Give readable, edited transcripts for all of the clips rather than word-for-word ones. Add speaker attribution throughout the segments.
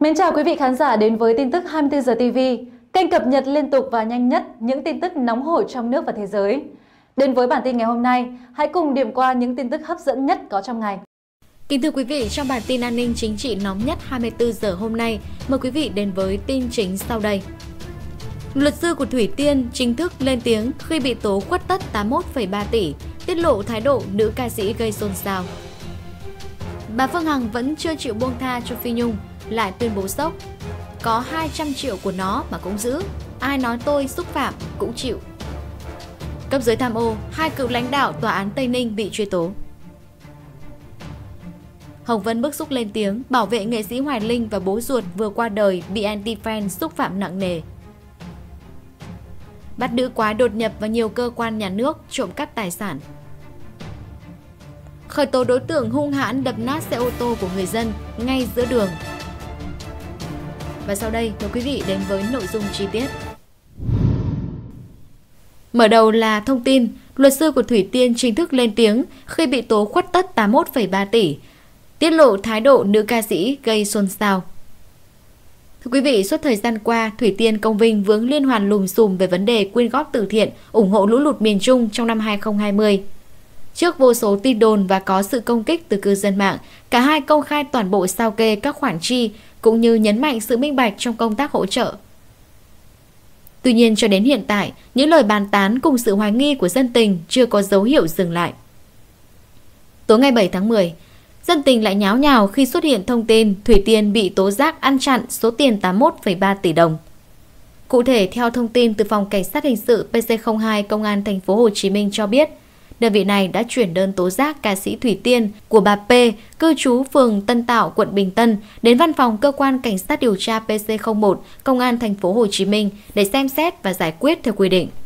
Speaker 1: Mến chào quý vị khán giả đến với tin tức 24 giờ TV, kênh cập nhật liên tục và nhanh nhất những tin tức nóng hổi trong nước và thế giới. Đến với bản tin ngày hôm nay, hãy cùng điểm qua những tin tức hấp dẫn nhất có trong ngày.
Speaker 2: Kính thưa quý vị, trong bản tin an ninh chính trị nóng nhất 24 giờ hôm nay, mời quý vị đến với tin chính sau đây. Luật sư của Thủy Tiên chính thức lên tiếng khi bị tố khuất tất 81,3 tỷ, tiết lộ thái độ nữ ca sĩ gây xôn xao. Bà Phương Hằng vẫn chưa chịu buông tha cho Phi Nhung, lại tuyên bố sốc. Có 200 triệu của nó mà cũng giữ, ai nói tôi xúc phạm cũng chịu. Cấp dưới tham ô, 2 cựu lãnh đạo tòa án Tây Ninh bị truy tố. Hồng Vân bức xúc lên tiếng bảo vệ nghệ sĩ Hoài Linh và bố ruột vừa qua đời bị anti-fan xúc phạm nặng nề. Bắt nữ quái đột nhập vào nhiều cơ quan nhà nước trộm cắp tài sản. Khởi tố đối tượng hung hãn đập nát xe ô tô của người dân ngay giữa đường. Và sau đây mời quý vị đến với nội dung chi tiết. Mở đầu là thông tin, luật sư của Thủy Tiên chính thức lên tiếng khi bị tố khuất tất 81,3 tỷ, tiết lộ thái độ nữ ca sĩ gây xôn xao. Thưa quý vị, suốt thời gian qua, Thủy Tiên công vinh vướng liên hoàn lùm xùm về vấn đề quyên góp từ thiện ủng hộ lũ lụt miền Trung trong năm 2020. Trước vô số tin đồn và có sự công kích từ cư dân mạng, cả hai công khai toàn bộ sao kê các khoản chi cũng như nhấn mạnh sự minh bạch trong công tác hỗ trợ. Tuy nhiên cho đến hiện tại, những lời bàn tán cùng sự hoài nghi của dân tình chưa có dấu hiệu dừng lại. Tối ngày 7 tháng 10, dân tình lại nháo nhào khi xuất hiện thông tin Thủy Tiên bị tố giác ăn chặn số tiền 81,3 tỷ đồng. Cụ thể, theo thông tin từ Phòng Cảnh sát Hình sự PC02 Công an Thành phố Hồ Chí Minh cho biết, đơn vị này đã chuyển đơn tố giác ca sĩ Thủy Tiên của bà P, cư trú phường Tân Tạo, quận Bình Tân, đến văn phòng cơ quan cảnh sát điều tra PC01 Công an Thành phố Hồ Chí Minh để xem xét và giải quyết theo quy định.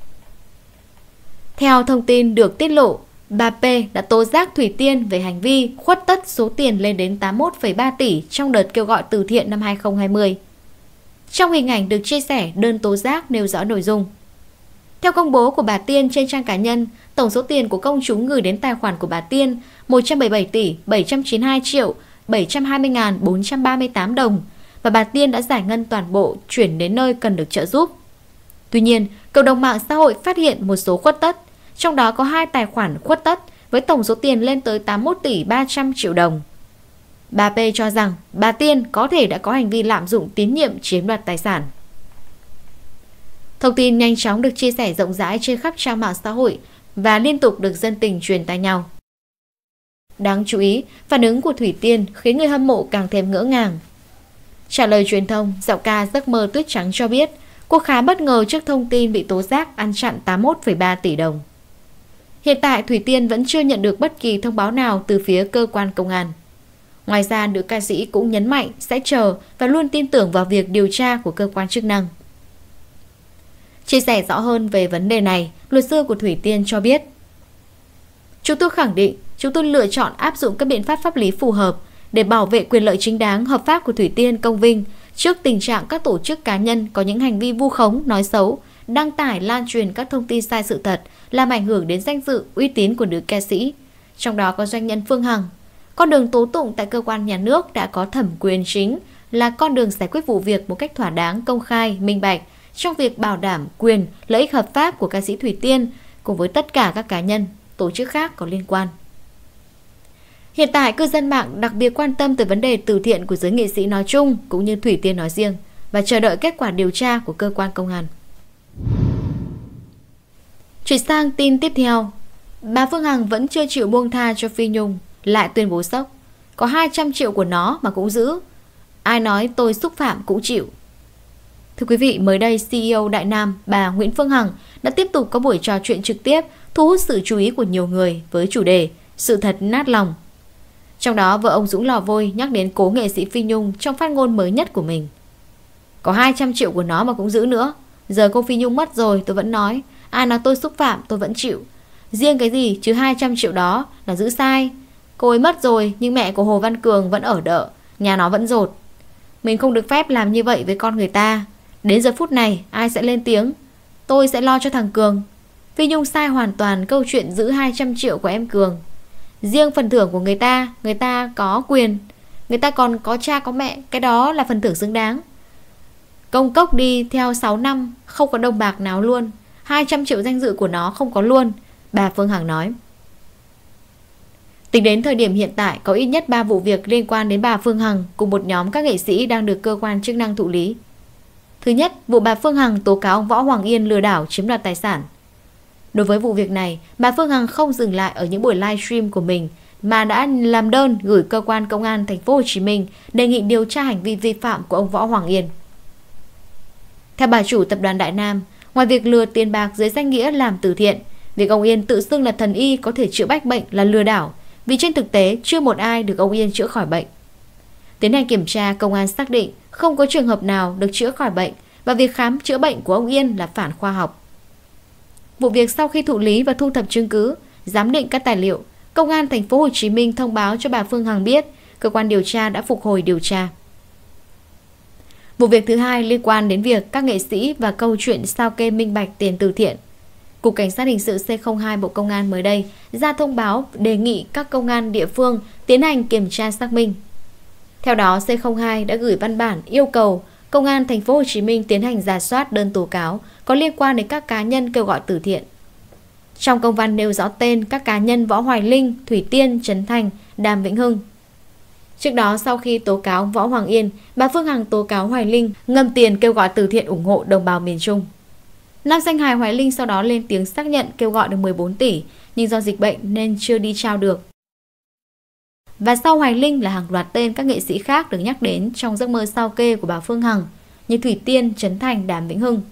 Speaker 2: Theo thông tin được tiết lộ, bà P đã tố giác Thủy Tiên về hành vi khuất tất số tiền lên đến 81,3 tỷ trong đợt kêu gọi từ thiện năm 2020. Trong hình ảnh được chia sẻ, đơn tố giác nêu rõ nội dung. Theo công bố của bà Tiên trên trang cá nhân, tổng số tiền của công chúng gửi đến tài khoản của bà Tiên 177 tỷ 792 triệu 720.438 đồng và bà Tiên đã giải ngân toàn bộ chuyển đến nơi cần được trợ giúp. Tuy nhiên, cộng đồng mạng xã hội phát hiện một số khuất tất, trong đó có 2 tài khoản khuất tất với tổng số tiền lên tới 81 tỷ 300 triệu đồng. Bà P cho rằng bà Tiên có thể đã có hành vi lạm dụng tín nhiệm chiếm đoạt tài sản. Thông tin nhanh chóng được chia sẻ rộng rãi trên khắp trang mạng xã hội và liên tục được dân tình truyền tai nhau. Đáng chú ý, phản ứng của Thủy Tiên khiến người hâm mộ càng thêm ngỡ ngàng. Trả lời truyền thông, giọng ca Giấc mơ tuyết trắng cho biết cô khá bất ngờ trước thông tin bị tố giác ăn chặn 81,3 tỷ đồng. Hiện tại, Thủy Tiên vẫn chưa nhận được bất kỳ thông báo nào từ phía cơ quan công an. Ngoài ra, nữ ca sĩ cũng nhấn mạnh sẽ chờ và luôn tin tưởng vào việc điều tra của cơ quan chức năng. Chia sẻ rõ hơn về vấn đề này, luật sư của Thủy Tiên cho biết: Chúng tôi khẳng định chúng tôi lựa chọn áp dụng các biện pháp pháp lý phù hợp để bảo vệ quyền lợi chính đáng hợp pháp của Thủy Tiên công vinh trước tình trạng các tổ chức cá nhân có những hành vi vu khống, nói xấu, đăng tải, lan truyền các thông tin sai sự thật làm ảnh hưởng đến danh dự, uy tín của nữ ca sĩ, trong đó có doanh nhân Phương Hằng. Con đường tố tụng tại cơ quan nhà nước đã có thẩm quyền chính là con đường giải quyết vụ việc một cách thỏa đáng, công khai, minh bạch trong việc bảo đảm quyền, lợi ích hợp pháp của ca sĩ Thủy Tiên cùng với tất cả các cá nhân, tổ chức khác có liên quan. Hiện tại, cư dân mạng đặc biệt quan tâm tới vấn đề từ thiện của giới nghệ sĩ nói chung cũng như Thủy Tiên nói riêng và chờ đợi kết quả điều tra của cơ quan công an. Chuyển sang tin tiếp theo, bà Phương Hằng vẫn chưa chịu buông tha cho Phi Nhung, lại tuyên bố sốc. Có 200 triệu của nó mà cũng giữ, ai nói tôi xúc phạm cũng chịu. Thưa quý vị, mới đây CEO Đại Nam, bà Nguyễn Phương Hằng đã tiếp tục có buổi trò chuyện trực tiếp thu hút sự chú ý của nhiều người với chủ đề Sự thật nát lòng. Trong đó, vợ ông Dũng Lò Vôi nhắc đến cố nghệ sĩ Phi Nhung trong phát ngôn mới nhất của mình. Có 200 triệu của nó mà cũng giữ nữa. Giờ cô Phi Nhung mất rồi tôi vẫn nói, ai nói tôi xúc phạm tôi vẫn chịu. Riêng cái gì chứ 200 triệu đó là giữ sai. Cô ấy mất rồi nhưng mẹ của Hồ Văn Cường vẫn ở đợ, nhà nó vẫn dột. Mình không được phép làm như vậy với con người ta. Đến giờ phút này ai sẽ lên tiếng? Tôi sẽ lo cho thằng Cường. Phi Nhung sai hoàn toàn câu chuyện giữ 200 triệu của em Cường. Riêng phần thưởng của người ta có quyền. Người ta còn có cha có mẹ, cái đó là phần thưởng xứng đáng. Công cốc đi theo 6 năm, không có đồng bạc nào luôn. 200 triệu danh dự của nó không có luôn, bà Phương Hằng nói. Tính đến thời điểm hiện tại, có ít nhất 3 vụ việc liên quan đến bà Phương Hằng cùng một nhóm các nghệ sĩ đang được cơ quan chức năng thụ lý. Thứ nhất, vụ bà Phương Hằng tố cáo ông Võ Hoàng Yên lừa đảo chiếm đoạt tài sản. Đối với vụ việc này, bà Phương Hằng không dừng lại ở những buổi livestream của mình mà đã làm đơn gửi cơ quan công an thành phố Hồ Chí Minh đề nghị điều tra hành vi vi phạm của ông Võ Hoàng Yên. Theo bà chủ tập đoàn Đại Nam, ngoài việc lừa tiền bạc dưới danh nghĩa làm từ thiện, việc ông Yên tự xưng là thần y có thể chữa bách bệnh là lừa đảo, vì trên thực tế chưa một ai được ông Yên chữa khỏi bệnh. Tiến hành kiểm tra, công an xác định không có trường hợp nào được chữa khỏi bệnh và việc khám chữa bệnh của ông Yên là phản khoa học. Vụ việc sau khi thụ lý và thu thập chứng cứ, giám định các tài liệu, Công an thành phố Hồ Chí Minh thông báo cho bà Phương Hằng biết cơ quan điều tra đã phục hồi điều tra. Vụ việc thứ hai liên quan đến việc các nghệ sĩ và câu chuyện sao kê minh bạch tiền từ thiện. Cục Cảnh sát Hình sự C02 Bộ Công an mới đây ra thông báo đề nghị các công an địa phương tiến hành kiểm tra xác minh. Theo đó, C02 đã gửi văn bản yêu cầu Công an thành phố Hồ Chí Minh tiến hành rà soát đơn tố cáo có liên quan đến các cá nhân kêu gọi từ thiện. Trong công văn nêu rõ tên các cá nhân Võ Hoài Linh, Thủy Tiên, Trấn Thành, Đàm Vĩnh Hưng. Trước đó, sau khi tố cáo Võ Hoàng Yên, bà Phương Hằng tố cáo Hoài Linh ngâm tiền kêu gọi từ thiện ủng hộ đồng bào miền Trung. Nam danh hài Hoài Linh sau đó lên tiếng xác nhận kêu gọi được 14 tỷ, nhưng do dịch bệnh nên chưa đi trao được. Và sau Hoài Linh là hàng loạt tên các nghệ sĩ khác được nhắc đến trong giấc mơ sao kê của bà Phương Hằng như Thủy Tiên, Trấn Thành, Đàm Vĩnh Hưng.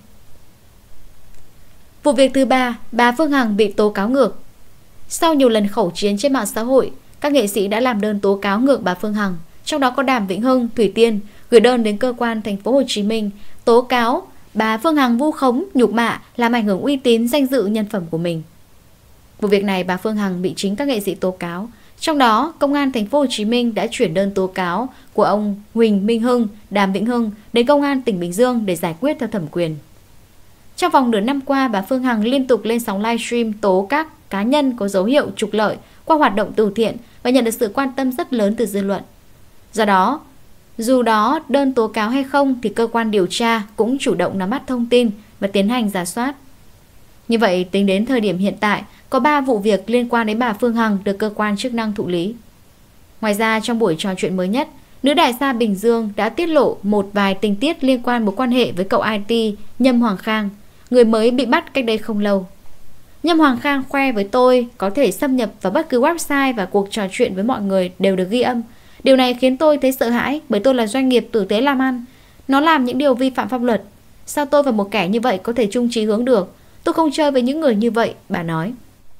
Speaker 2: Vụ việc thứ ba, bà Phương Hằng bị tố cáo ngược. Sau nhiều lần khẩu chiến trên mạng xã hội, các nghệ sĩ đã làm đơn tố cáo ngược bà Phương Hằng, trong đó có Đàm Vĩnh Hưng, Thủy Tiên, gửi đơn đến cơ quan thành phố Hồ Chí Minh tố cáo bà Phương Hằng vu khống, nhục mạ, làm ảnh hưởng uy tín, danh dự, nhân phẩm của mình. Vụ việc này bà Phương Hằng bị chính các nghệ sĩ tố cáo. Trong đó, Công an thành phố Hồ Chí Minh đã chuyển đơn tố cáo của ông Huỳnh Minh Hưng, Đàm Vĩnh Hưng đến Công an tỉnh Bình Dương để giải quyết theo thẩm quyền. Trong vòng nửa năm qua, bà Phương Hằng liên tục lên sóng livestream tố các cá nhân có dấu hiệu trục lợi qua hoạt động từ thiện và nhận được sự quan tâm rất lớn từ dư luận. Do đó, dù đó đơn tố cáo hay không thì cơ quan điều tra cũng chủ động nắm bắt thông tin và tiến hành rà soát. Như vậy, tính đến thời điểm hiện tại, có 3 vụ việc liên quan đến bà Phương Hằng được cơ quan chức năng thụ lý. Ngoài ra, trong buổi trò chuyện mới nhất, nữ đại gia Bình Dương đã tiết lộ một vài tình tiết liên quan mối quan hệ với cậu IT Nhâm Hoàng Khang, người mới bị bắt cách đây không lâu. Nhâm Hoàng Khang khoe với tôi có thể xâm nhập vào bất cứ website và cuộc trò chuyện với mọi người đều được ghi âm. Điều này khiến tôi thấy sợ hãi bởi tôi là doanh nghiệp tử tế làm ăn. Nó làm những điều vi phạm pháp luật. Sao tôi và một kẻ như vậy có thể chung chí hướng được? Tôi không chơi với những người như vậy, bà nói.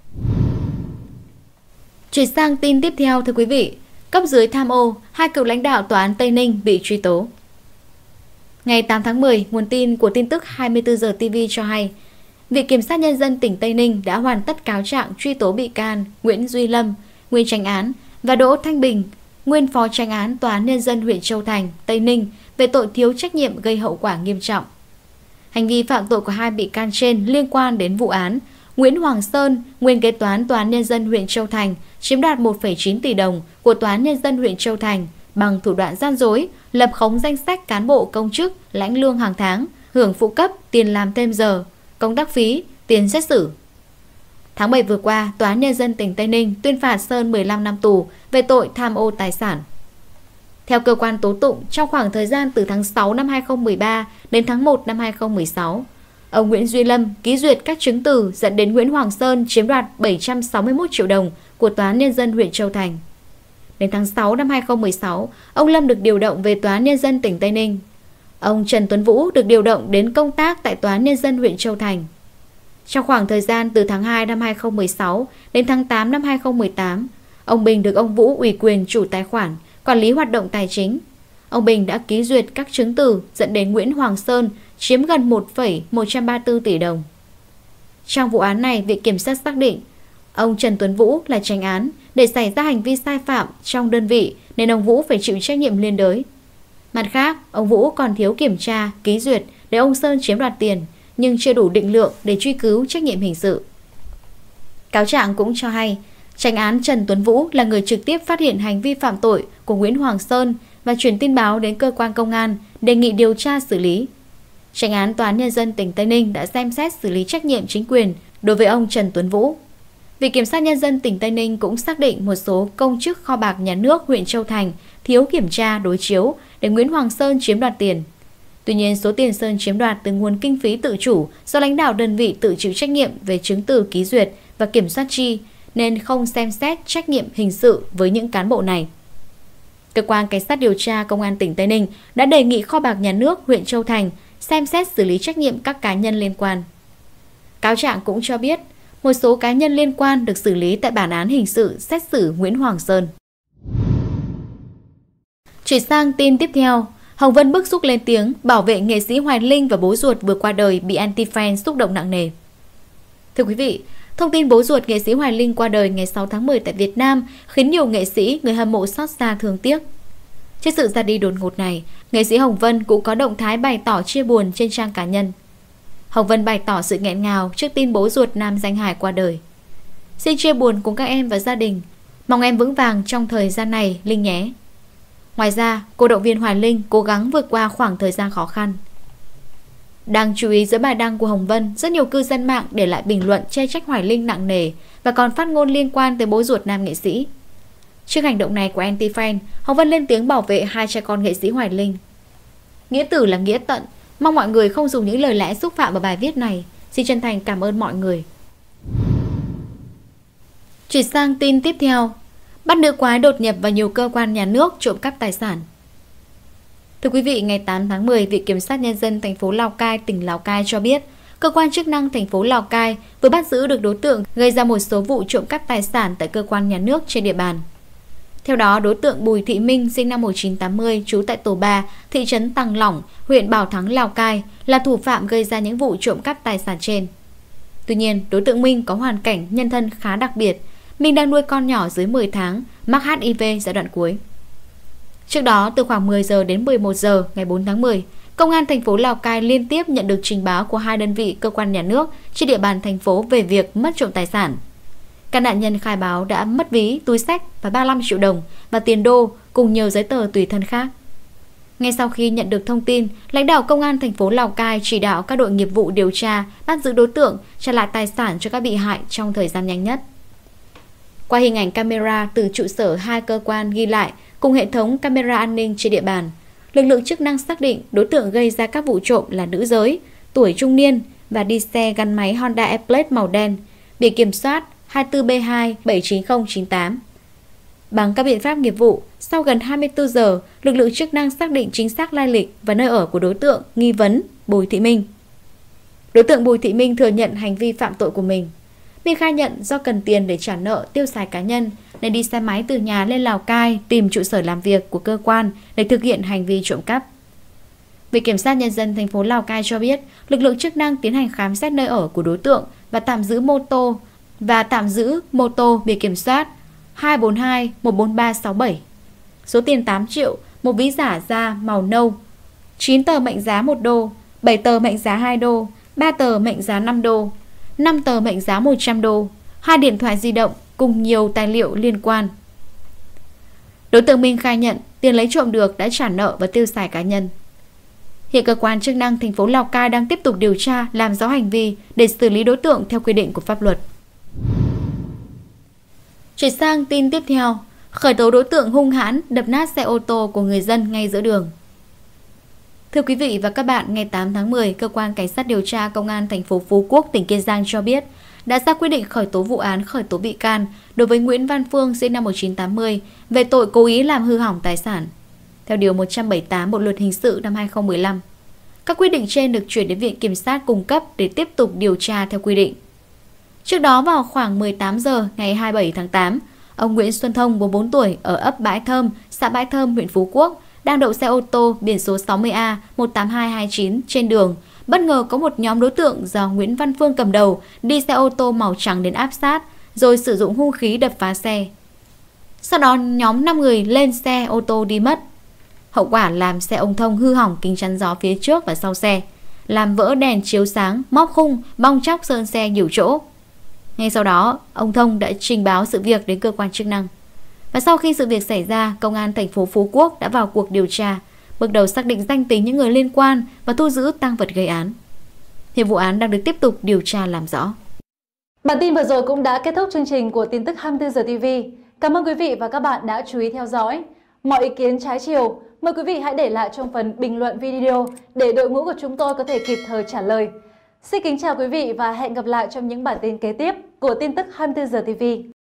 Speaker 2: Chuyển sang tin tiếp theo, thưa quý vị. Cấp dưới tham ô, 2 cựu lãnh đạo tòa án Tây Ninh bị truy tố. Ngày 8 tháng 10, nguồn tin của tin tức 24 giờ TV cho hay, Viện Kiểm sát Nhân dân tỉnh Tây Ninh đã hoàn tất cáo trạng truy tố bị can Nguyễn Duy Lâm, nguyên chánh án, và Đỗ Thanh Bình, nguyên phó chánh án Tòa án Nhân dân huyện Châu Thành, Tây Ninh về tội thiếu trách nhiệm gây hậu quả nghiêm trọng. Hành vi phạm tội của 2 bị can trên liên quan đến vụ án Nguyễn Hoàng Sơn, nguyên kế toán Tòa án Nhân dân huyện Châu Thành, chiếm đoạt 1,9 tỷ đồng của Tòa án Nhân dân huyện Châu Thành bằng thủ đoạn gian dối, lập khống danh sách cán bộ công chức lãnh lương hàng tháng, hưởng phụ cấp, tiền làm thêm giờ, công tác phí, tiền xét xử. Tháng 7 vừa qua, Tòa án Nhân dân tỉnh Tây Ninh tuyên phạt Sơn 15 năm tù về tội tham ô tài sản. Theo cơ quan tố tụng, trong khoảng thời gian từ tháng 6 năm 2013 đến tháng 1 năm 2016, ông Nguyễn Duy Lâm ký duyệt các chứng từ dẫn đến Nguyễn Hoàng Sơn chiếm đoạt 761 triệu đồng của Tòa án Nhân dân huyện Châu Thành. Đến tháng 6 năm 2016, ông Lâm được điều động về Tòa án Nhân dân tỉnh Tây Ninh. Ông Trần Tuấn Vũ được điều động đến công tác tại Tòa án Nhân dân huyện Châu Thành. Trong khoảng thời gian từ tháng 2 năm 2016 đến tháng 8 năm 2018, ông Bình được ông Vũ ủy quyền chủ tài khoản, quản lý hoạt động tài chính. Ông Bình đã ký duyệt các chứng từ dẫn đến Nguyễn Hoàng Sơn chiếm gần 1,134 tỷ đồng. Trong vụ án này, Viện Kiểm sát xác định ông Trần Tuấn Vũ là chánh án để xảy ra hành vi sai phạm trong đơn vị nên ông Vũ phải chịu trách nhiệm liên đới. Mặt khác, ông Vũ còn thiếu kiểm tra, ký duyệt để ông Sơn chiếm đoạt tiền nhưng chưa đủ định lượng để truy cứu trách nhiệm hình sự. Cáo trạng cũng cho hay, Chánh án Trần Tuấn Vũ là người trực tiếp phát hiện hành vi phạm tội của Nguyễn Hoàng Sơn và chuyển tin báo đến cơ quan công an đề nghị điều tra xử lý. Chánh án Tòa án Nhân dân tỉnh Tây Ninh đã xem xét xử lý trách nhiệm chính quyền đối với ông Trần Tuấn Vũ. Viện Kiểm sát Nhân dân tỉnh Tây Ninh cũng xác định một số công chức kho bạc nhà nước huyện Châu Thành thiếu kiểm tra đối chiếu để Nguyễn Hoàng Sơn chiếm đoạt tiền. Tuy nhiên, số tiền Sơn chiếm đoạt từ nguồn kinh phí tự chủ do lãnh đạo đơn vị tự chịu trách nhiệm về chứng từ ký duyệt và kiểm soát chi nên không xem xét trách nhiệm hình sự với những cán bộ này. Cơ quan Cảnh sát điều tra Công an tỉnh Tây Ninh đã đề nghị kho bạc nhà nước huyện Châu Thành xem xét xử lý trách nhiệm các cá nhân liên quan. Cáo trạng cũng cho biết, một số cá nhân liên quan được xử lý tại bản án hình sự xét xử Nguyễn Hoàng Sơn. Chuyển sang tin tiếp theo, Hồng Vân bức xúc lên tiếng bảo vệ nghệ sĩ Hoài Linh và bố ruột vừa qua đời bị anti-fan xúc động nặng nề. Thưa quý vị, thông tin bố ruột nghệ sĩ Hoài Linh qua đời ngày 6 tháng 10 tại Việt Nam khiến nhiều nghệ sĩ, người hâm mộ xót xa thương tiếc. Trước sự ra đi đột ngột này, nghệ sĩ Hồng Vân cũng có động thái bày tỏ chia buồn trên trang cá nhân. Hồng Vân bày tỏ sự nghẹn ngào trước tin bố ruột nam danh hài qua đời. Xin chia buồn cùng các em và gia đình. Mong em vững vàng trong thời gian này, Linh nhé. Ngoài ra, cô động viên Hoài Linh cố gắng vượt qua khoảng thời gian khó khăn. Đáng chú ý, giữa bài đăng của Hồng Vân, rất nhiều cư dân mạng để lại bình luận chê trách Hoài Linh nặng nề và còn phát ngôn liên quan tới bố ruột nam nghệ sĩ. Trước hành động này của anti-fan, Hồng Vân lên tiếng bảo vệ hai cha con nghệ sĩ Hoài Linh. Nghĩa tử là nghĩa tận, mong mọi người không dùng những lời lẽ xúc phạm vào bài viết này. Xin chân thành cảm ơn mọi người. Chuyển sang tin tiếp theo, bắt nữ quái đột nhập vào nhiều cơ quan nhà nước trộm cắp tài sản. Thưa quý vị, ngày 8 tháng 10, Viện Kiểm sát Nhân dân thành phố Lào Cai, tỉnh Lào Cai cho biết, cơ quan chức năng thành phố Lào Cai vừa bắt giữ được đối tượng gây ra một số vụ trộm cắp tài sản tại cơ quan nhà nước trên địa bàn. Theo đó, đối tượng Bùi Thị Minh sinh năm 1980, trú tại tổ 3, thị trấn Tăng Lỏng, huyện Bảo Thắng, Lào Cai là thủ phạm gây ra những vụ trộm cắp tài sản trên. Tuy nhiên, đối tượng Minh có hoàn cảnh nhân thân khá đặc biệt. Minh đang nuôi con nhỏ dưới 10 tháng, mắc HIV giai đoạn cuối. Trước đó, từ khoảng 10 giờ đến 11 giờ ngày 4 tháng 10, Công an thành phố Lào Cai liên tiếp nhận được trình báo của hai đơn vị cơ quan nhà nước trên địa bàn thành phố về việc mất trộm tài sản. Các nạn nhân khai báo đã mất ví, túi xách và 35 triệu đồng và tiền đô cùng nhiều giấy tờ tùy thân khác. Ngay sau khi nhận được thông tin, lãnh đạo Công an thành phố Lào Cai chỉ đạo các đội nghiệp vụ điều tra, bắt giữ đối tượng, trả lại tài sản cho các bị hại trong thời gian nhanh nhất. Qua hình ảnh camera từ trụ sở hai cơ quan ghi lại cùng hệ thống camera an ninh trên địa bàn, lực lượng chức năng xác định đối tượng gây ra các vụ trộm là nữ giới, tuổi trung niên và đi xe gắn máy Honda Airblade màu đen, biển kiểm soát 24B2 79098. Bằng các biện pháp nghiệp vụ, sau gần 24 giờ, lực lượng chức năng xác định chính xác lai lịch và nơi ở của đối tượng nghi vấn Bùi Thị Minh. Đối tượng Bùi Thị Minh thừa nhận hành vi phạm tội của mình. Minh khai nhận do cần tiền để trả nợ tiêu xài cá nhân nên đi xe máy từ nhà lên Lào Cai tìm trụ sở làm việc của cơ quan để thực hiện hành vi trộm cắp. Viện Kiểm sát Nhân dân thành phố Lào Cai cho biết, lực lượng chức năng tiến hành khám xét nơi ở của đối tượng và tạm giữ mô tô biển kiểm soát 242 14367. Số tiền 8 triệu, một ví giả da màu nâu, 9 tờ mệnh giá 1 đô, 7 tờ mệnh giá 2 đô, 3 tờ mệnh giá 5 đô, 5 tờ mệnh giá 100 đô, 2 điện thoại di động cùng nhiều tài liệu liên quan. Đối tượng Minh khai nhận tiền lấy trộm được đã trả nợ và tiêu xài cá nhân. Hiện cơ quan chức năng thành phố Lào Cai đang tiếp tục điều tra, làm rõ hành vi để xử lý đối tượng theo quy định của pháp luật. Chuyển sang tin tiếp theo, khởi tố đối tượng hung hãn đập nát xe ô tô của người dân ngay giữa đường. Thưa quý vị và các bạn, ngày 8 tháng 10, Cơ quan Cảnh sát điều tra Công an thành phố Phú Quốc, tỉnh Kiên Giang cho biết đã ra quyết định khởi tố vụ án khởi tố bị can đối với Nguyễn Văn Phương sinh năm 1980 về tội cố ý làm hư hỏng tài sản. Theo Điều 178 Bộ Luật Hình sự năm 2015, các quyết định trên được chuyển đến Viện Kiểm sát cung cấp để tiếp tục điều tra theo quy định. Trước đó vào khoảng 18 giờ ngày 27 tháng 8, ông Nguyễn Xuân Thông, 44 tuổi, ở ấp Bãi Thơm, xã Bãi Thơm, huyện Phú Quốc, đang đậu xe ô tô biển số 60A 18229 trên đường. Bất ngờ có một nhóm đối tượng do Nguyễn Văn Phương cầm đầu đi xe ô tô màu trắng đến áp sát, rồi sử dụng hung khí đập phá xe. Sau đó nhóm 5 người lên xe ô tô đi mất. Hậu quả làm xe ông Thông hư hỏng kính chắn gió phía trước và sau xe, làm vỡ đèn chiếu sáng, móc khung, bong chóc sơn xe nhiều chỗ. Ngay sau đó, ông Thông đã trình báo sự việc đến cơ quan chức năng. Và sau khi sự việc xảy ra, Công an thành phố Phú Quốc đã vào cuộc điều tra, bước đầu xác định danh tính những người liên quan và thu giữ tang vật gây án. Hiện vụ án đang được tiếp tục điều tra làm rõ.
Speaker 1: Bản tin vừa rồi cũng đã kết thúc chương trình của tin tức 24 giờ TV. Cảm ơn quý vị và các bạn đã chú ý theo dõi. Mọi ý kiến trái chiều, mời quý vị hãy để lại trong phần bình luận video để đội ngũ của chúng tôi có thể kịp thời trả lời. Xin kính chào quý vị và hẹn gặp lại trong những bản tin kế tiếp của tin tức 24 giờ TV.